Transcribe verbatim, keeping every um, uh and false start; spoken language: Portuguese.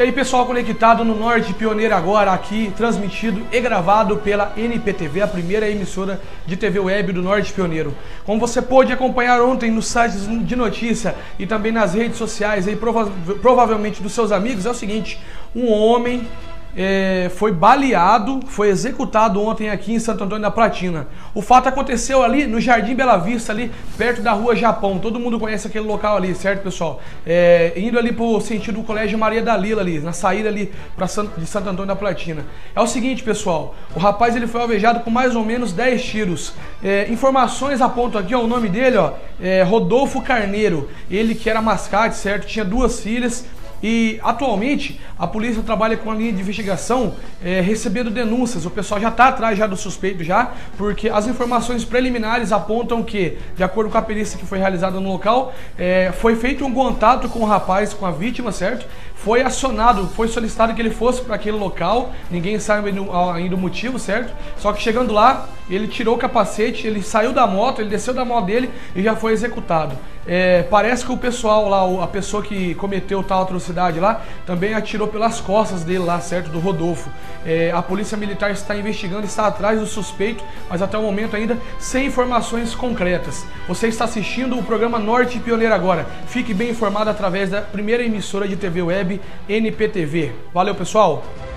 E aí, pessoal conectado no Norte Pioneiro agora, aqui transmitido e gravado pela N P T V, a primeira emissora de T V web do Norte Pioneiro. Como você pôde acompanhar ontem nos sites de notícia e também nas redes sociais, aí, prova provavelmente dos seus amigos, é o seguinte: um homem É, foi baleado, foi executado ontem aqui em Santo Antônio da Platina. O fato aconteceu ali no Jardim Bela Vista, ali perto da Rua Japão. Todo mundo conhece aquele local ali, certo, pessoal? É, indo ali pro sentido do Colégio Maria da Lila, ali, na saída ali pra Santo, de Santo Antônio da Platina. É o seguinte, pessoal, o rapaz ele foi alvejado com mais ou menos dez tiros. É, informações apontam aqui, ó, o nome dele, ó, é Rodolfo Carneiro. Ele que era mascate, certo? Tinha duas filhas. E atualmente a polícia trabalha com a linha de investigação, é, recebendo denúncias. O pessoal já está atrás já do suspeito já, porque as informações preliminares apontam que, de acordo com a perícia que foi realizada no local, é, foi feito um contato com o rapaz, com a vítima, certo? Foi acionado, foi solicitado que ele fosse para aquele local, ninguém sabe ainda o motivo, certo? Só que chegando lá, ele tirou o capacete, ele saiu da moto, ele desceu da moto dele e já foi executado. É, parece que o pessoal lá, a pessoa que cometeu tal atrocidade lá, também atirou pelas costas dele lá, certo? Do Rodolfo. É, a polícia militar está investigando, está atrás do suspeito, mas até o momento ainda sem informações concretas. Você está assistindo o programa Norte Pioneiro agora. Fique bem informado através da primeira emissora de T V web N P T V. Valeu, pessoal!